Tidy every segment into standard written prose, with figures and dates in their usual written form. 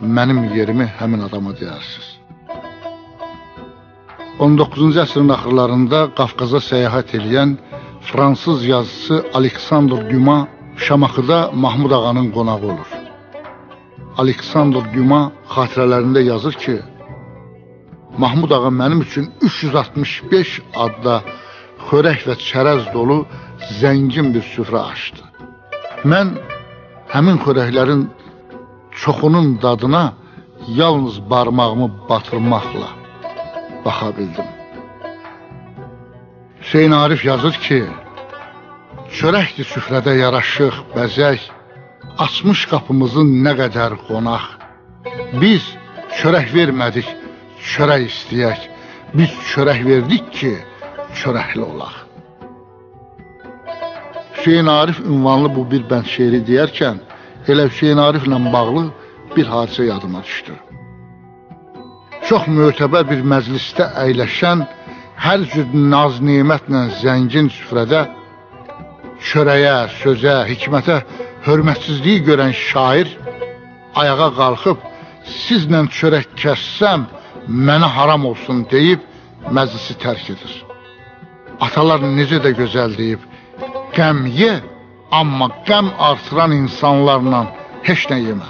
mənim yerimi həmin adama deyərsiniz. 19-cu əsrin axırlarında Qafqaza səyahət edən fransız yazısı Aleksandr Dumas Şamaxıda Mahmud ağanın qonağı olur. Aleksandr Dumas xatirələrində yazır ki, Mahmud ağa mənim üçün 365 adda xörək və çərəz dolu zəngin bir süfrə açdı. Mən həmin xörəklərin çoxunun dadına yalnız barmağımı batırmaqla baxa bildim. Hüseyn Arif yazır ki, çörəkdir süfrədə yaraşıq, bəzək, açmış qapımızın nə qədər qonaq. Biz çörək vermədik, çörək istəyək. Biz çörək verdik ki, çörəkli olaq. Hüseyn Arif ünvanlı bu bir bənd şeiri deyərkən, elə Hüseyn Ariflə bağlı bir hadisə yadıma düşdü. Çox mötəbər bir məclisdə əyləşən, hər cür naz-nimətlə zəngin süfrədə çörəyə, sözə, hikmətə hörmətsizliyi görən şair ayağa qalxıb, sizlə çörək kəssəm, mənə haram olsun deyib, məclisi tərk edir. Atalar necə də gözəl deyib, qəm ye, amma qəm artıran insanlarla heç nə yemə.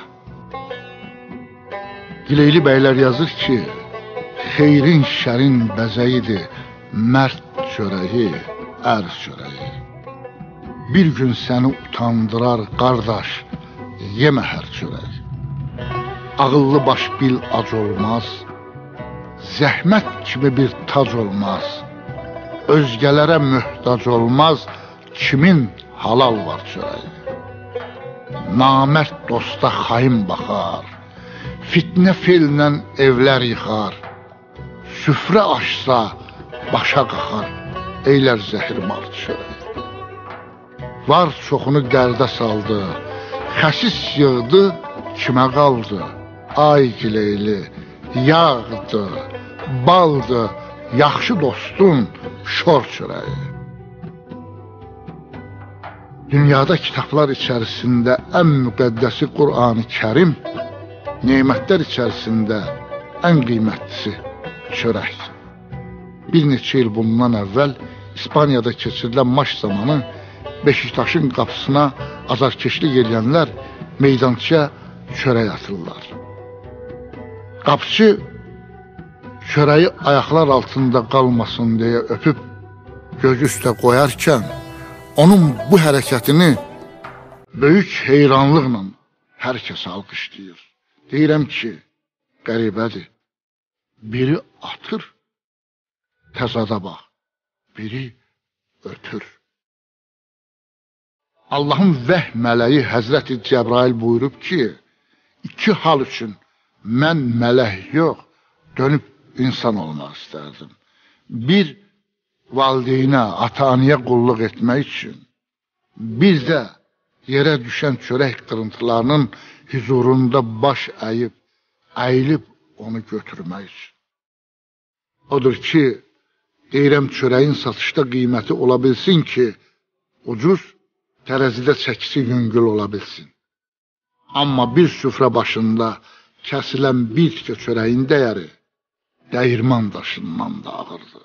Gileyli bəylər yazır ki, xeyrin şərin bəzəyidir, mərd çörəyi, ər çörəyi. Bir gün səni utandırar qardaş, yemə hər çörək. Ağıllı baş bil ac olmaz, zəhmət kimi bir tac olmaz. Özgələrə möhtac olmaz, kimin halal var çörəyi. Namərd dosta xain baxar, fitnə fellə evlər yıxar. Süfrə açsa başa qaxar, eylər zəhirmar çörək. Var çoxunu dərdə saldı, xəsis yığdı, kimə qaldı? Ay Gileyli, yağdı, baldı, yaxşı dostun şor çörəyi. Dünyada kitablar içərisində ən müqəddəsi Qur'an-ı Kərim, nemətlər içərisində ən qiymətlisi çörəkdir. Bir neçə il bundan əvvəl İspaniyada keçirilən maç zamanı Beşiktaşın qapısına azarkeşlik edənlər meydançaya çörək atırlar. Qapıcı çörəyi ayaqlar altında qalmasın deyə öpüb göz üstə qoyarkən, onun bu hərəkətini böyük heyranlıqla hər kəs alqışlayır. Deyirəm ki, qəribədir. Biri atır, təzada bax, biri ötür. Allahın vəh mələyi Həzrəti Cəbrail buyurub ki, iki hal üçün mən mələk yox, dönüb insan olmaq istərdim. Bir, valideynə, ata-anıya qulluq etmək üçün. Bir də yerə düşən çörək qırıntılarının huzurunda baş əyib, əyilib onu götürmək üçün. Odur ki, deyirəm çörəyin satışda qiyməti ola bilsin ki, ucuz, tərəzidə çəkisi yüngül ola bilsin. Amma bir süfrə başında kəsilən bir tikə çörəyin dəyəri dəyirman daşından da ağırdır.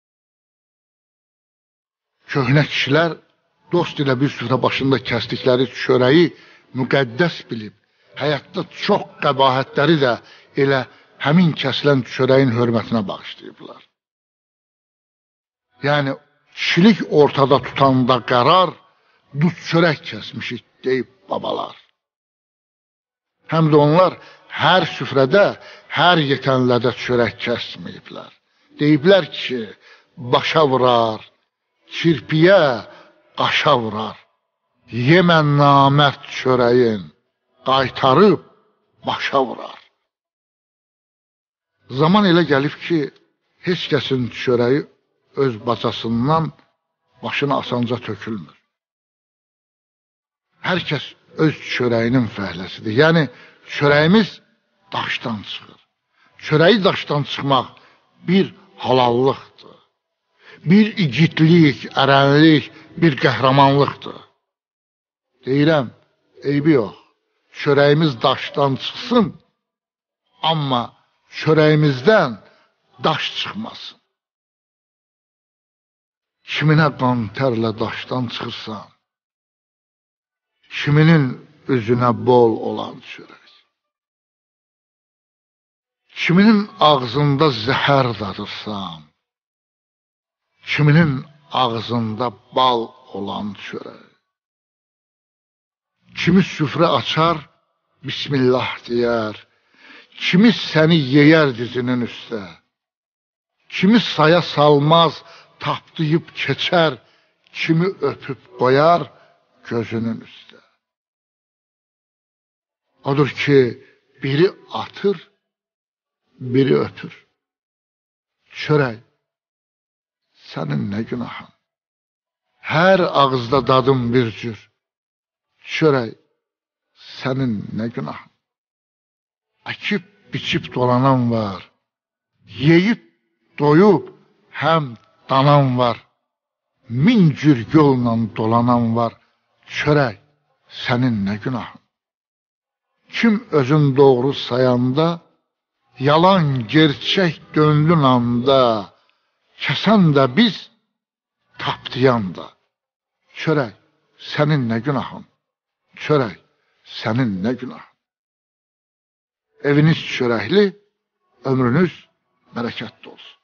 Köhnə kişilər dost ilə bir süfrə başında kəsdikləri çörəyi müqəddəs bilib, həyatda çox qəbahətləri də elə həmin kəsilən çörəyin hörmətinə bağışlayıblar. Yəni, kişilik ortada tutanda qərar, duz çörək kəsmişik deyib babalar. Həm də onlar hər süfrədə, hər yetənlədə çörək kəsməyiblər. Deyiblər ki, başa vurar, kirpiyə qaşa vurar. Yemə namərd çörəyin, qaytarıb başa vurar. Zaman elə gəlib ki, heç kəsin çörəyi öz bacasından başına asanca tökülmür. Hər kəs öz çörəyinin fəhləsidir. Yəni, çörəyimiz daşdan çıxır. Çörəyi daşdan çıxmaq bir halallıqdır. Bir igidlik, ərənlik, bir qəhrəmanlıqdır. Deyirəm, eybi yox. Çörəyimiz daşdan çıxsın, Amma çörəyimizdən daş çıxmasın. Kiminə qan tərlə daşdan çıxırsan, kiminin üzünə bol olan çörək, kiminin ağzında zəhər dadırsan, kiminin ağzında bal olan çörək, kimi süfrə açar, Bismillah deyər, kimi səni yeyər dizinin üstə, kimi saya salmaz, tapdıyıb keçər, kimi öpüb qoyar gözünün üstə. Odur ki, biri atır, biri öpür. Çörək, sənin nə günahın? Hər ağızda dadım bir cür. Çörək, sənin nə günahın? Əkib, biçib dolanan var. Yeyib, doyub, həm danan var. Min cür yolla dolanan var. Çörək, sənin nə günahın? Kim özün doğru sayanda, yalan gerçək döndün anda, kəsən də biz, tapdayan da. Çörək, sənin nə günahın? Çörək, sənin nə günahın? Eviniz çörəkli, ömrünüz bərəkətli olsun.